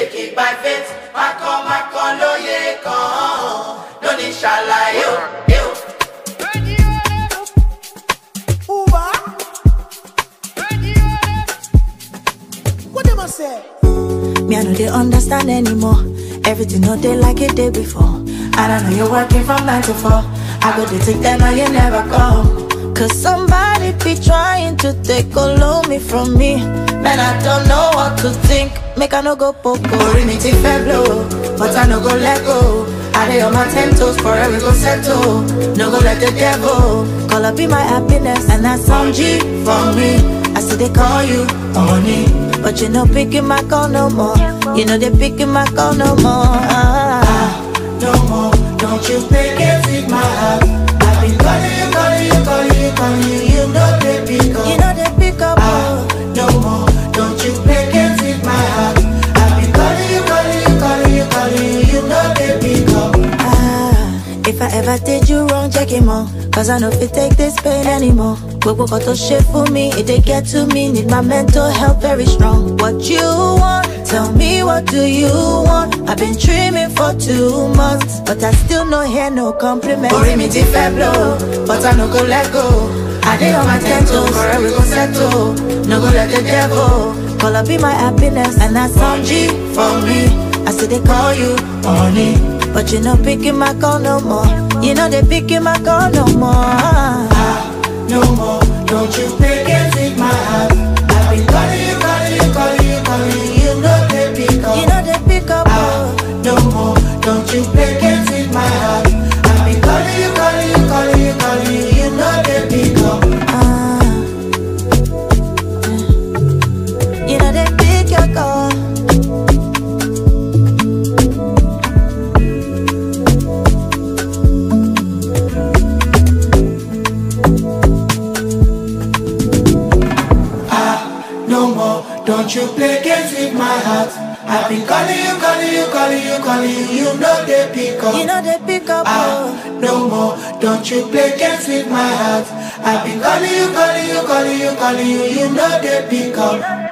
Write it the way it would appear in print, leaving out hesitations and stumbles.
take it by faith. Makon lóye kan, no ní ṣàlàyé o. What them a say? Me, I know they understand anymore. Everything not they like it day before. And I know you're working from 9 to 4. I go to take that now you never come. Cause somebody be trying to take all of me from me. Man, I don't know what to think. Make I no go popo. Rimiti blow, but I no go let go. I lay on my 10 toes, forever go settle. No go let the devil call up be my happiness. And that's some G for me. I see they call you honey, but you no picking my call no more. You know they picking my call no more. No more, don't you pick it with my heart. I've been calling you, you know they pick up. You know they pick up. No more, don't you pick it with my heart. I've been calling you, you know they pick up. If I ever did you wrong, check him out. Cause I know if it take this pain anymore. Gbogbo got to shit for me, if they get to me. Need my mental health very strong. What you want? Tell me what do you want? I've been dreaming for 2 months, but I still no hear no compliment. Rimiti blow, but I no go let go. I lay on my 10 toes, forever go settle. No go let the devil call up be my happiness. And that's some G for me. I see they call you honey, but you no picking my call no more. You know they picking my call no more. No more, don't you pick it with my heart. I've been calling you, you know they pick up. You know they pick up. No more, don't you pick it with my heart. I've been calling you, you know they pick up. You know they pick your call. No more, don't you play games with my heart. I've been calling you, you know they pick up. You know they pick up. No more, don't you play games with my heart. I've been calling you, you know they pick up.